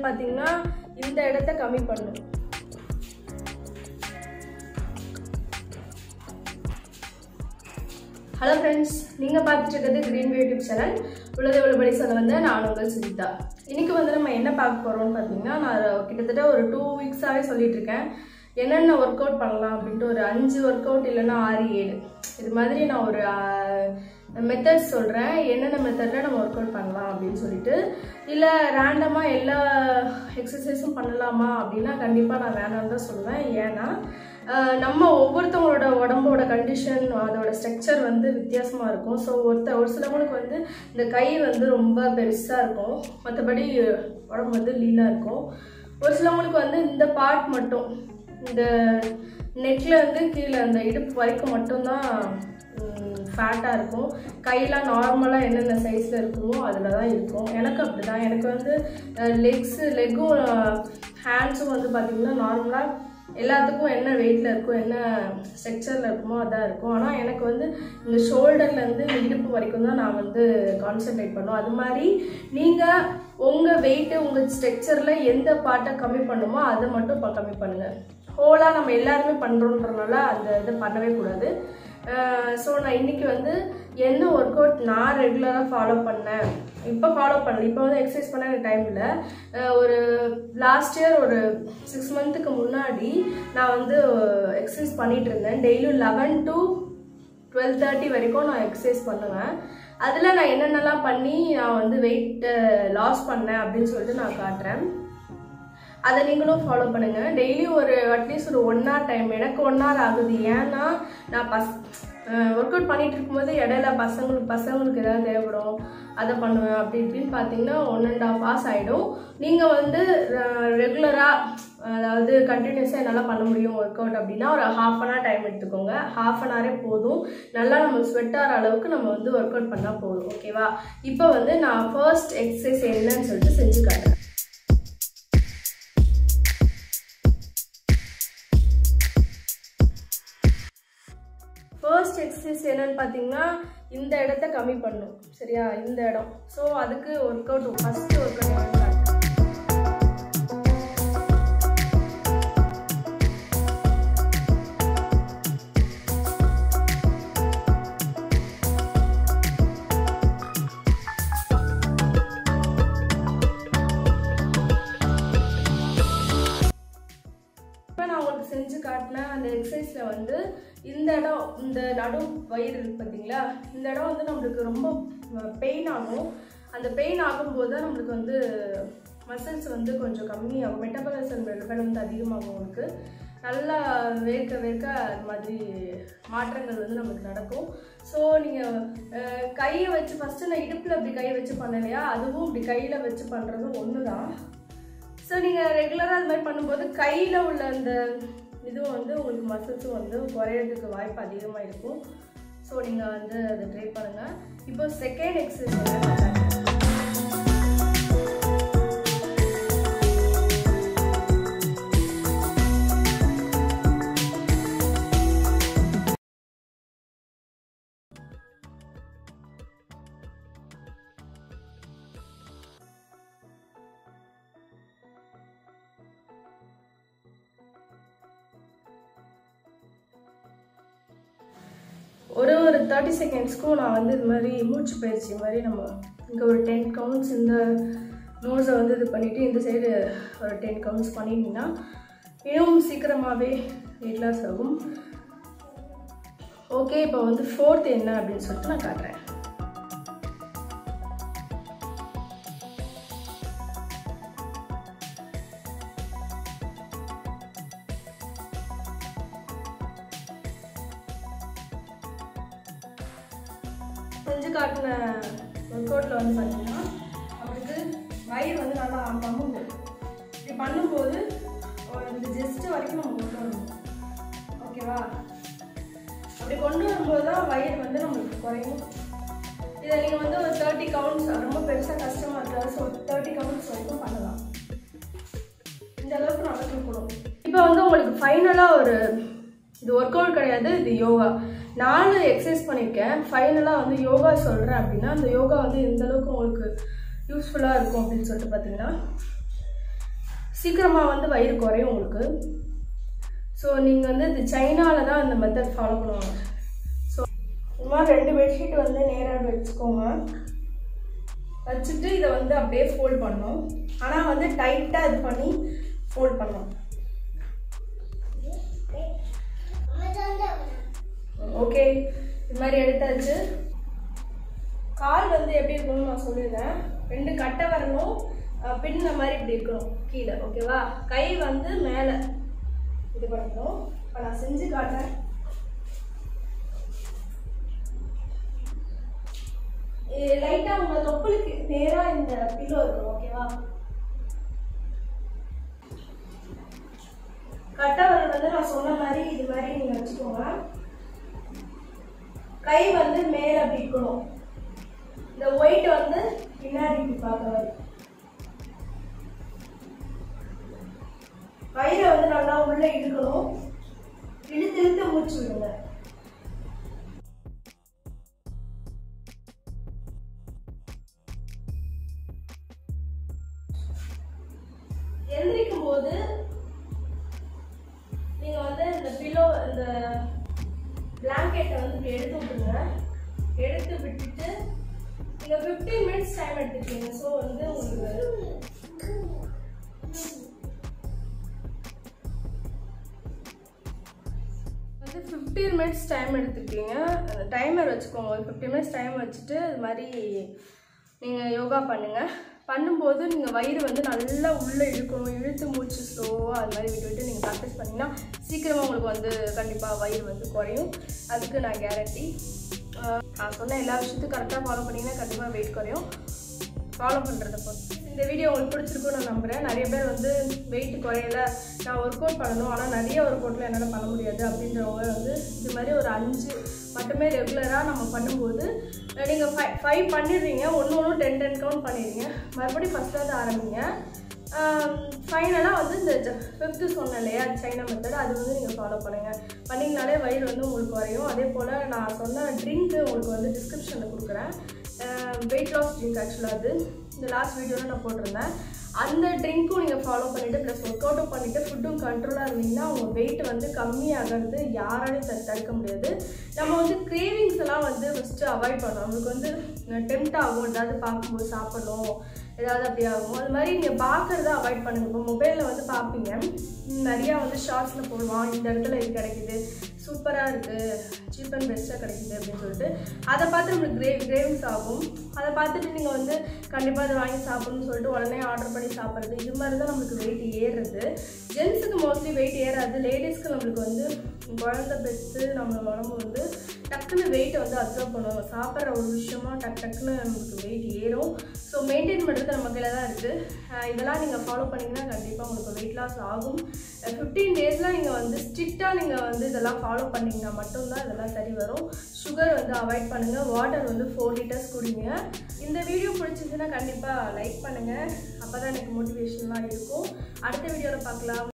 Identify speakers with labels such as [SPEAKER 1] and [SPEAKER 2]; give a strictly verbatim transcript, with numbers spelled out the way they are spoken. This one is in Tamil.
[SPEAKER 1] பார்த்தீங்கன்னா இந்த இடத்த கம்மி பண்ணும். ஹலோ ஃப்ரெண்ட்ஸ், நீங்கள் பார்த்துட்டு இருக்கிறது கிரீன் யூடியூப் சேனல். உள்ளதை உள்ளபடி சொல்ல வந்து நான் உங்கள் சுஜிதா. இன்றைக்கி வந்து நம்ம என்ன பார்க்க போகிறோம்னு பார்த்தீங்கன்னா, நான் கிட்டத்தட்ட ஒரு டூ வீக்ஸாகவே சொல்லிட்டு இருக்கேன் என்னென்ன ஒர்க் அவுட் பண்ணலாம் அப்படின்ட்டு. ஒரு அஞ்சு ஒர்க் அவுட் இல்லைன்னா ஆறு ஏழு இது மாதிரி நான் ஒரு மெத்தட்ஸ் சொல்கிறேன், என்னென்ன மெத்தடில் நம்ம ஒர்க் அவுட் பண்ணலாம் அப்படின்னு சொல்லிட்டு. இல்லை ரேண்டமாக எல்லா எக்ஸசைஸும் பண்ணலாமா அப்படின்னா கண்டிப்பாக நான் வேணான்னு தான் சொல்லுவேன். ஏன்னா நம்ம ஒவ்வொருத்தவங்களோட உடம்போட கண்டிஷன், அதோட ஸ்ட்ரக்சர் வந்து வித்தியாசமாக இருக்கும். ஸோ ஒருத்த ஒரு சிலவங்களுக்கு வந்து இந்த கை வந்து ரொம்ப பெருசாக இருக்கும், மற்றபடி உடம்பு வந்து லீனாக இருக்கும். ஒரு சிலவங்களுக்கு வந்து இந்த பார்ட் மட்டும், இந்த நெக்கில் வந்து கீழே அந்த இடுப்பு வரைக்கும் மட்டும்தான் ஃபேட்டாக இருக்கும். கையெல்லாம் நார்மலாக என்னென்ன சைஸில் இருக்குமோ அதில் தான் இருக்கும். எனக்கு அப்படி தான். எனக்கு வந்து லெக்ஸு லெக்கும் ஹேண்ட்ஸும் வந்து பார்த்திங்கன்னா நார்மலாக எல்லாத்துக்கும் என்ன வெயிட்டில் இருக்கும், என்ன ஸ்ட்ரக்சரில் இருக்குமோ அதான் இருக்கும். ஆனால் எனக்கு வந்து இந்த ஷோல்டர்லேருந்து இடுப்பு வரைக்கும் தான் நான் வந்து கான்சன்ட்ரேட் பண்ணுவோம். அது மாதிரி நீங்கள் உங்கள் வெயிட்டு உங்கள் ஸ்ட்ரக்சரில் எந்த பார்ட்டை கம்மி பண்ணுமோ அதை மட்டும் இப்போ கம்மி பண்ணுங்கள். ஹோலாக நம்ம எல்லாருமே பண்ணுறோன்றனால அந்த இது பண்ணவே கூடாது. ஸோ நான் இன்றைக்கி வந்து என்ன ஒர்க் அவுட் நான் ரெகுலராக ஃபாலோ பண்ணேன், இப்போ ஃபாலோ பண்ணல, இப்போ வந்து எக்ஸசைஸ் பண்ண எனக்கு டைம் இல்லை. ஒரு லாஸ்ட் இயர் ஒரு சிக்ஸ் மந்த்துக்கு முன்னாடி நான் வந்து எக்ஸசைஸ் பண்ணிகிட்டு இருந்தேன். டெய்லியும் லெவன் டு டுவெல் தேர்ட்டி வரைக்கும் நான் எக்ஸசைஸ் பண்ணுவேன். அதில் நான் என்னென்னலாம் பண்ணி நான் வந்து வெயிட்டை லாஸ் பண்ணேன் அப்படின்னு சொல்லிட்டு நான் காட்டுறேன். அதை நீங்களும் ஃபாலோ பண்ணுங்கள். டெய்லியும் ஒரு அட்லீஸ்ட் ஒரு ஒன் ஹவர் டைம், எனக்கு ஒன் ஹவர் ஆகுது. ஏன்னா நான் பஸ் ஒர்க் அவுட் பண்ணிகிட்டு இருக்கும்போது இடையில பசங்களுக்கு பசங்களுக்கு ஏதாவது தேவைப்படும், அதை பண்ணுவேன். அப்படி இப்படின்னு பார்த்தீங்கன்னா ஒன் அண்ட் ஆஃப் ஹவர்ஸ் ஆகிடும். நீங்கள் வந்து ரெகுலராக, அதாவது கண்டினியூஸாக என்னால் பண்ண முடியும் ஒர்க் அவுட் அப்படின்னா ஒரு ஹாஃப் அன் ஹவர் டைம் எடுத்துக்கோங்க. ஹாஃப் அன் ஹவரே போதும். நல்லா நம்ம ஸ்வெட் ஆகிற அளவுக்கு நம்ம வந்து ஒர்க் அவுட் பண்ணால் போதும். ஓகேவா? இப்போ வந்து நான் ஃபர்ஸ்ட் எக்ஸசைஸ் என்னன்னு சொல்லிட்டு செஞ்சு காட்டுறேன். ஃபர்ஸ்ட் எக்ஸசைஸ் என்னன்னு பார்த்தீங்கன்னா இந்த இடத்த கம்மி பண்ணும். சரியா? இந்த இடம். ஸோ அதுக்கு work out first work out பண்ணலாம். இப்போ நான் உங்களுக்கு செஞ்சு காட்டினேன் அந்த எக்ஸசைஸில் வந்து இந்த இடம், இந்த நடு வயிறு இருக்குது பார்த்தீங்களா, இந்த இடம் வந்து நம்மளுக்கு ரொம்ப பெயின் ஆகும். அந்த பெயின் ஆகும்போது தான் நம்மளுக்கு வந்து மசில்ஸ் வந்து கொஞ்சம் கம்மியாகும், மெட்டபாலிசம் லெவல் வந்து அதிகமாகும். உங்களுக்கு நல்லா வேர்க்க வேர்க்க அது மாதிரி மாற்றங்கள் வந்து நம்மளுக்கு நடக்கும். ஸோ நீங்கள் கையை வச்சு ஃபஸ்ட்டு நான் இடுப்பில் இப்படி கையை வச்சு பண்ணலையா, அதுவும் இப்படி கையில் வச்சு பண்ணுறதும் ஒன்று தான். ஸோ நீங்கள் ரெகுலராக அது மாதிரி பண்ணும்போது கையில் உள்ள அந்த இதுவும் வந்து உங்களுக்கு மசில்ஸும் வந்து குறையிறதுக்கு வாய்ப்பு அதிகமாக இருக்கும். ஸோ நீங்கள் வந்து அதை ட்ரை பண்ணுங்கள். இப்போ செகண்ட் எக்ஸசைஸ் வந்து ஒரு ஒரு தேர்ட்டி செகண்ட்ஸ்க்கும் நான் வந்து இது மாதிரி மூச்சு பயிற்சி மாதிரி நம்ம இங்கே ஒரு டென் கவுண்ட்ஸ் இந்த நோஸை வந்து இது பண்ணிவிட்டு இந்த சைடு ஒரு டென் கவுண்ட்ஸ் பண்ணிட்டீங்கன்னா இன்னும் சீக்கிரமாகவே வெயிட் லாஸ் ஆகும். ஓகே, இப்போ வந்து ஃபோர்த் என்ன அப்படின்னு சொல்லிட்டு நான் காட்டுறேன். செஞ்சு காட்டின ஒர்க் அவுட்டில் வந்து பார்த்தீங்கன்னா நம்மளுக்கு வயிறு வந்து நல்லா பம்புங்க. இப்படி பண்ணும்போது இந்த ஜெஸ்ட்டு வரைக்கும் நம்ம கொண்டு வரணும். ஓகேவா? அப்படி கொண்டு வரும்போது தான் வயிறு வந்து நம்மளுக்கு குறையும். இதை நீங்கள் வந்து ஒரு தேர்ட்டி கவுண்ட்ஸ், ரொம்ப பெருசாக கஷ்டமாக இருக்காது, ஸோ தேர்ட்டி கவுண்ட்ஸ் வரைக்கும் பண்ணலாம். இந்த அளவுக்கு நல்லா தூக்கணும். இப்போ வந்து உங்களுக்கு ஃபைனலாக ஒரு இது ஒர்க் அவுட் கிடையாது, இது யோகா. நாலு எக்ஸசைஸ் பண்ணியிருக்கேன். ஃபைனலாக வந்து யோகா சொல்கிறேன் அப்படின்னா அந்த யோகா வந்து எந்த அளவுக்கு உங்களுக்கு யூஸ்ஃபுல்லாக இருக்கும் அப்படின்னு சொல்லிட்டு பார்த்தீங்கன்னா, சீக்கிரமாக வந்து வயிறு குறையும் உங்களுக்கு. ஸோ நீங்கள் வந்து இது சைனாவில் தான் இந்த மெத்தட் ஃபாலோ பண்ணுவாங்க. ஸோ இந்த மாதிரி ரெண்டு பெட்ஷீட் வந்து நேராக வச்சுக்கோங்க. வச்சுட்டு இதை வந்து அப்படியே ஃபோல்ட் பண்ணணும். ஆனால் வந்து டைட்டாக இது பண்ணி ஃபோல்ட் பண்ணணும். ஓகே, இது மாதிரி எடுத்தாச்சு. கால் வந்து எப்படி இருக்கணும்னு நான் சொல்லிடுறேன். ரெண்டு கட்டை வரணும், பின்ன மாதிரி இப்படி இருக்கணும் கீழே. ஓகேவா? கை வந்து மேலே இது பண்ணணும். இப்போ நான் செஞ்சு காட்டுறேன். லைட்டாக உங்கள் தொப்புளுக்கு நேராக இந்த பில்லோ இருக்கணும். ஓகேவா? கட்டை வரல் வந்து நான் சொன்ன மாதிரி இது மாதிரி நீங்கள் வச்சுக்கோங்க. கை வந்து மேலே அப்படி இருக்கணும். இந்த ஒயிட் வந்து பின்னாடி இப்படி பார்க்க வரும். வயிறை வந்து நல்லா உள்ள இழுக்கணும். இழுத்து இழுத்து மூச்சு விடுங்க. எந்திரிக்கும் போது நீங்க வந்து இந்த பில்லோ இந்த பிளாங்கெட்டை வந்து இப்படி எடுத்து விட்டுருங்க. எடுத்து விட்டுட்டு நீங்க ஃபிஃப்டீன் மினிட்ஸ் டைம் எடுத்துக்கீங்க. ஸோ வந்து உங்களுக்கு வந்து ஃபிஃப்டீன் மினிட்ஸ் டைம் எடுத்துக்கிட்டீங்க. டைமர் வச்சுக்கோங்க. ஒரு ஃபிஃப்டீன் மினிட்ஸ் டைம் வச்சுட்டு இது மாதிரி நீங்கள் யோகா பண்ணுங்கள். பண்ணும்போது நீங்கள் வயிறு வந்து நல்லா உள்ளே இழுக்கணும். இழுத்து மூச்சு ஸ்லோவாக அது மாதிரி விட்டு விட்டு நீங்கள் ப்ராக்டிஸ் பண்ணிங்கன்னா சீக்கிரமாக உங்களுக்கு வந்து கண்டிப்பாக வயிறு வந்து குறையும். அதுக்கு நான் கேரண்டி. நான் சொன்ன எல்லா விஷயத்தையும் கரெக்டாக ஃபாலோ பண்ணிங்கன்னா கண்டிப்பாக வெயிட் குறையும். ஃபாலோ பண்ணுறதை பொறுத்து. இந்த வீடியோ உங்களுக்கு பிடிச்சிருக்குன்னு நான் நம்புகிறேன். நிறைய பேர் வந்து வெயிட் குறையலை, நான் ஒர்க் அவுட் பண்ணணும், ஆனால் நிறைய ஒர்க் அவுட்டில் என்னால் பண்ண முடியாது அப்படின்றவங்க வந்து இது மாதிரி ஒரு அஞ்சு மட்டுமே ரெகுலராக நம்ம பண்ணும்போது நீங்கள் ஃபை ஃபைவ் பண்ணிடுறீங்க. ஒன்று ஒன்று டென் டென் கவுண்ட் பண்ணிடுறீங்க. மறுபடியும் ஃபஸ்ட்டாவது ஆரம்பிங்க. ஃபைனலாக வந்து இந்த ஃபிஃப்த்து சொன்னேன் இல்லையா, சைனா மெத்தட், அது வந்து நீங்கள் ஃபாலோ பண்ணுங்கள். பண்ணிங்கனாலே வயிறு வந்து உங்களுக்கு குறையும். அதே போல் நான் சொன்ன ட்ரிங்க்கு உங்களுக்கு வந்து டிஸ்கிரிப்ஷனில் கொடுக்குறேன். வெயிட் லாஸ் ட்ரிங்க் ஆக்சுவலாக அது இந்த லாஸ்ட் வீடியோவில் நான் போட்டிருந்தேன். அந்த ட்ரிங்க்கும் நீங்கள் ஃபாலோ பண்ணிவிட்டு ப்ளஸ் ஒர்க் அவுட்டும் பண்ணிவிட்டு ஃபுட்டும் கண்ட்ரோலாக இருந்தீங்கன்னா உங்கள் வெயிட் வந்து கம்மியாகிறது யாராலையும் தடுக்க முடியாது. நம்ம வந்து கிரேவிங்ஸ் எல்லாம் வந்து ஃபஸ்ட்டு அவாய்ட் பண்ணணும். நம்மளுக்கு வந்து டெம்ட் ஆகும், ஏதாவது பார்க்கும்போது சாப்பிடணும், ஏதாவது அப்படி ஆகும். அது மாதிரி நீங்கள் பார்க்குறத அவாய்ட் பண்ணுங்கள். இப்போ மொபைலில் வந்து பார்ப்பீங்க, நிறையா வந்து ஷார்ட்ஸில் போடுவான், இந்த இடத்துல இது கிடைக்குது, சூப்பராக இருக்குது, சீப் அண்ட் பெஸ்ட்டாக கிடைக்குது அப்படின்னு சொல்லிட்டு அதை பார்த்து நம்மளுக்கு கிரே கிரேவிங்ஸ் ஆகும். அதை பார்த்துட்டு நீங்கள் வந்து கண்டிப்பாக அதை வாங்கி சாப்பிடணும்னு சொல்லிட்டு உடனே ஆர்டர் பண்ணி சாப்பிட்றது, இது மாதிரி தான் நம்மளுக்கு வெயிட் ஏறுறது. ஜென்ஸுக்கு மோஸ்ட்லி வெயிட் ஏறாது. லேடிஸ்க்கு நம்மளுக்கு வந்து குழந்தை பெற்று நம்ம உடம்பு வந்து டக்குன்னு வெயிட்டை வந்து அப்சர்வ் பண்ணுவாங்க. சாப்பிட்ற ஒரு விஷயமா டக் டக்குன்னு நம்மளுக்கு வெயிட் ஏறும். ஸோ மெயின்டைன் பண்ணுறது நம்ம கையில் தான் இருக்குது. இதெல்லாம் நீங்கள் ஃபாலோ பண்ணிங்கன்னா கண்டிப்பாக உங்களுக்கு வெயிட் லாஸ் ஆகும். ஃபிஃப்டீன் டேஸில் நீங்கள் வந்து ஸ்ட்ரிக்டாக நீங்கள் வந்து இதெல்லாம் ஃபாலோ பண்ணிங்கன்னா மட்டும்தான் இதெல்லாம் சரி வரும். சுகர் வந்து அவாய்ட் பண்ணுங்கள். வாட்டர் வந்து ஃபோர் லிட்டர்ஸ் குடிங்க. இந்த வீடியோ பிடிச்சிருந்துச்சுன்னா கண்டிப்பாக லைக் பண்ணுங்கள். அப்போ தான் எனக்கு மோட்டிவேஷன்லாம் இருக்கும். அடுத்த வீடியோவில் பார்க்கலாம்.